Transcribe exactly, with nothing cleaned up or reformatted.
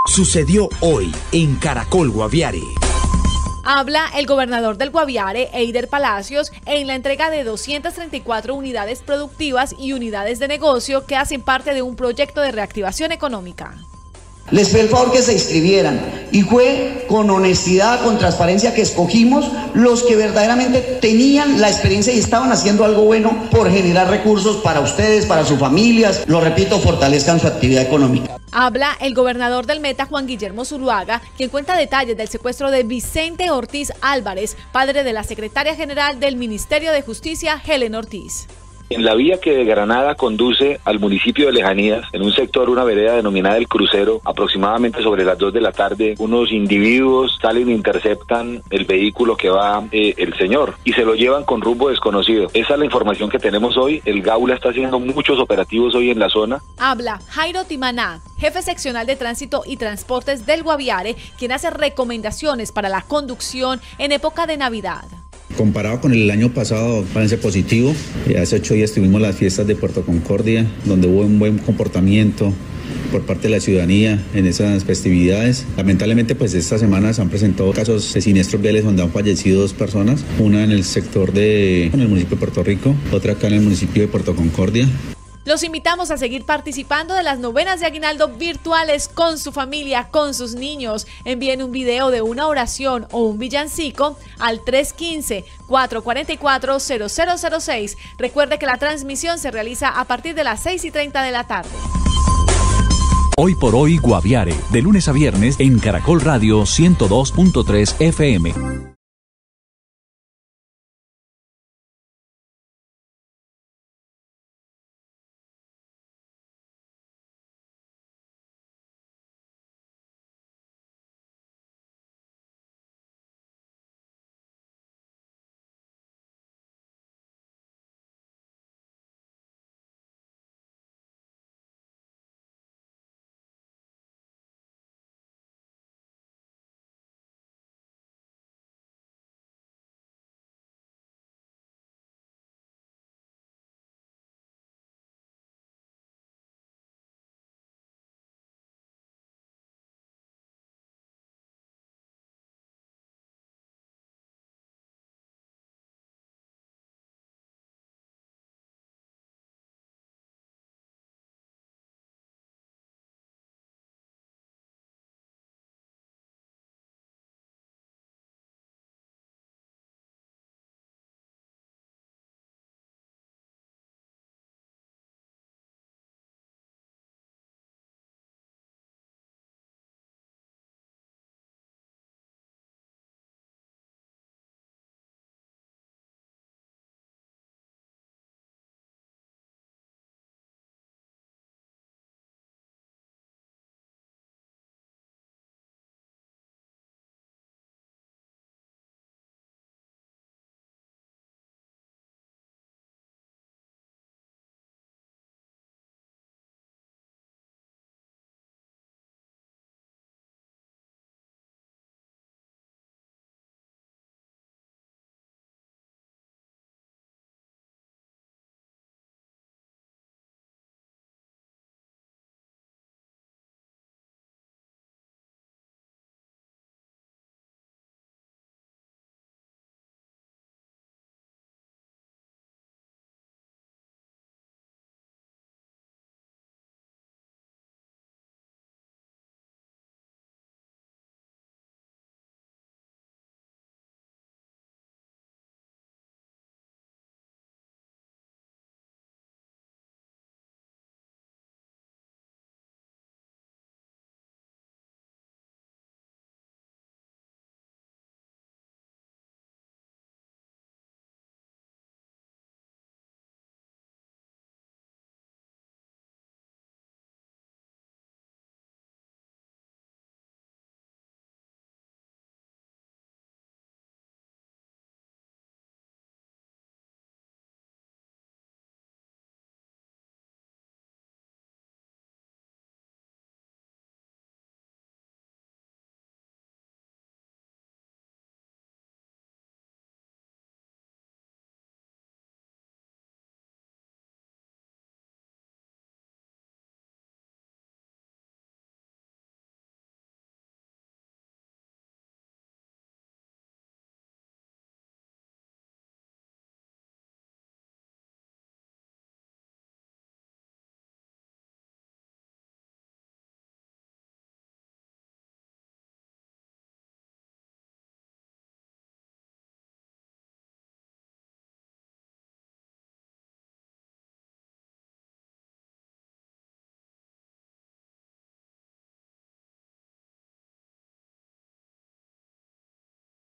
Sucedió hoy en Caracol Guaviare. Habla el gobernador del Guaviare, Eider Palacios, en la entrega de doscientas treinta y cuatro unidades productivas y unidades de negocio que hacen parte de un proyecto de reactivación económica. Les pedí el favor que se inscribieran y fue con honestidad, con transparencia que escogimos los que verdaderamente tenían la experiencia y estaban haciendo algo bueno por generar recursos para ustedes, para sus familias. Lo repito, fortalezcan su actividad económica. Habla el gobernador del Meta, Juan Guillermo Zuluaga, quien cuenta detalles del secuestro de Vicente Ortiz Álvarez, padre de la secretaria general del Ministerio de Justicia, Helen Ortiz. En la vía que de Granada conduce al municipio de Lejanías, en un sector, una vereda denominada El Crucero, aproximadamente sobre las dos de la tarde, unos individuos salen e interceptan el vehículo que va eh, el señor y se lo llevan con rumbo desconocido. Esa es la información que tenemos hoy. El Gaula está haciendo muchos operativos hoy en la zona. Habla Jairo Timaná, jefe seccional de Tránsito y Transportes del Guaviare, quien hace recomendaciones para la conducción en época de Navidad. Comparado con el año pasado, parece positivo. Hace ocho días tuvimos las fiestas de Puerto Concordia, donde hubo un buen comportamiento por parte de la ciudadanía en esas festividades. Lamentablemente, pues esta semana se han presentado casos de siniestros viales donde han fallecido dos personas, una en el sector de en el municipio de Puerto Rico, otra acá en el municipio de Puerto Concordia. Los invitamos a seguir participando de las novenas de aguinaldo virtuales con su familia, con sus niños. Envíen un video de una oración o un villancico al tres uno cinco, cuatro cuatro cuatro, cero cero cero seis. Recuerde que la transmisión se realiza a partir de las seis y treinta de la tarde. Hoy por hoy Guaviare, de lunes a viernes en Caracol Radio ciento dos punto tres F M.